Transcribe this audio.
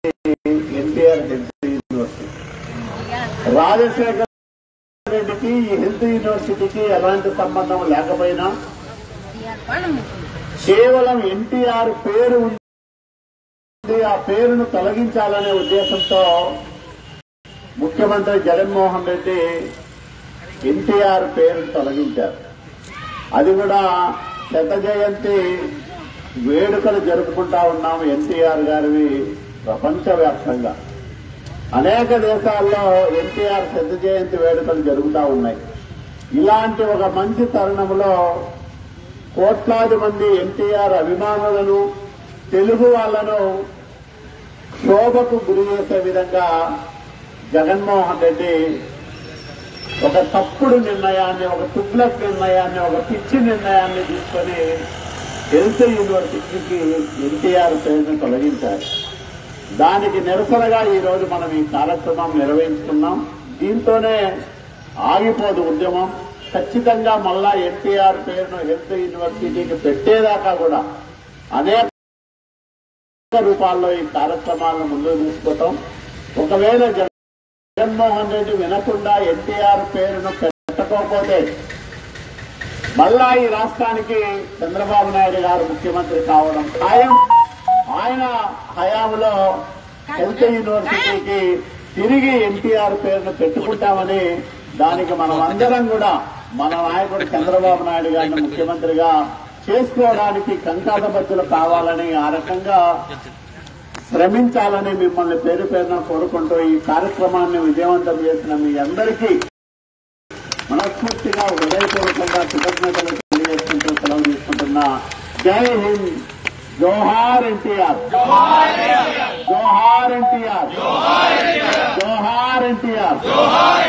NTR health university. Rajasekhara రెడ్డికి ఈ health యూనివర్సిటీకి ఎలాంటి సంబంధం లేకపోయినా కేవలం ఎన్టీఆర్ పేరు ఉంది, ఆ పేరును తొలగించాలనే ఉద్దేశంతో ముఖ్యమంత్రి జగన్మోహన్ రెడ్డి ఎన్టీఆర్ పేరును తొలగించారు. అది కూడా శత జయంతి వేడుకలు జరుపుకుంటా ఉన్నాము ఎన్టీఆర్ గారివి ప్రపంచవ్యాప్తంగా. అనేక దేశాల్లో ఎన్టీఆర్ శత జయంతి వేడుకలు జరుగుతూ ఉన్నాయి. ఇలాంటి ఒక మంచి తరుణంలో కోట్లాది మంది ఎన్టీఆర్ అభిమానులను, తెలుగు వాళ్లను శోభకు గురి చేసే విధంగా జగన్మోహన్ రెడ్డి ఒక తప్పుడు నిర్ణయాన్ని, ఒక తుగ్లక్ నిర్ణయాన్ని, ఒక పిచ్చి నిర్ణయాన్ని తీసుకొని హెల్త్ యూనివర్సిటీకి ఎన్టీఆర్ పేరును తొలగించారు. దానికి నిరసనగా ఈ రోజు మనం ఈ కార్యక్రమం నిర్వహించుకున్నాం. దీంతోనే ఆగిపోదు ఉద్యమం. ఖచ్చితంగా మళ్ళా ఎన్టీఆర్ పేరును హెల్త్ యూనివర్సిటీకి పెట్టేదాకా కూడా అనేక రూపాల్లో ఈ కార్యక్రమాలను ముందుకు తీసుకుంటాం. ఒకవేళ జగన్మోహన్ రెడ్డి వినకుండా ఎన్టీఆర్ పేరును పెట్టకపోతే మళ్ళా ఈ రాష్ట్రానికి చంద్రబాబు నాయుడు గారు ముఖ్యమంత్రి కావడం ఖాయం. ఆయన హయాంలో హెల్త్ యూనివర్సిటీకి తిరిగి ఎన్టీఆర్ పేరును పెట్టుకుంటామని, దానికి మనం అందరం కూడా మన నాయకుడు చంద్రబాబు నాయుడు గారిని ముఖ్యమంత్రిగా చేసుకోవడానికి కంకాదబద్దులు కావాలని, ఆ రకంగా శ్రమించాలని మిమ్మల్ని పేరు పేరున కోరుకుంటూ ఈ కార్యక్రమాన్ని విజయవంతం చేసిన మీ అందరికీ మనస్ఫూర్తిగా హృదయపూర్వకంగా కృతజ్ఞతలు తెలియజేసుకుంటూ సెలవు తీసుకుంటున్నా. జై హింద్, జోహార్ ఎన్టీఆర్, జోహార్ ఎన్టీఆర్, జోహార్ ఎన్టీఆర్.